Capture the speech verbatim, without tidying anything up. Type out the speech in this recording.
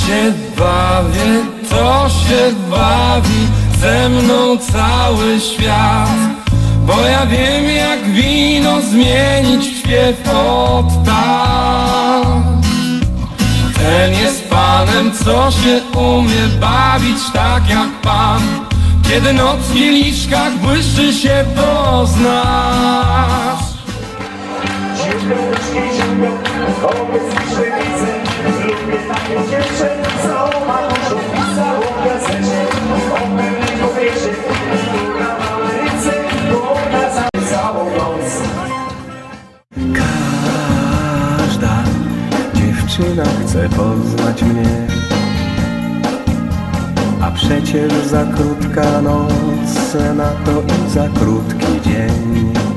się bawię, to się bawi ze mną cały świat. Bo ja wiem, jak wino zmienić w śpiew od tak. Ten jest panem, co się umie bawić tak jak pan. Kiedy noc w kieliszkach błyszczy się, poznasz. Ziemnią, łyżki, ziemnią, kobiet z pszenicy. Lubię takie dziewczyny, co ma dużo pisał w gazecie. O pewnej kobiecie, która ma Ameryce, bo na całą noc. Każda dziewczyna chce poznać mnie, a przecież za krótka noc na to i za krótki dzień.